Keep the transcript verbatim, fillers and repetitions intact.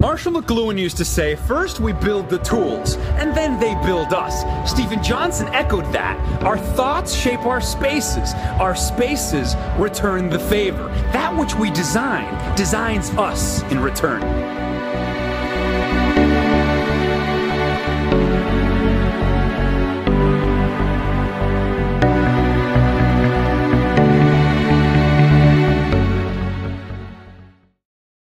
Marshall McLuhan used to say, first we build the tools, and then they build us. Stephen Johnson echoed that. Our thoughts shape our spaces. Our spaces return the favor. That which we design, designs us in return.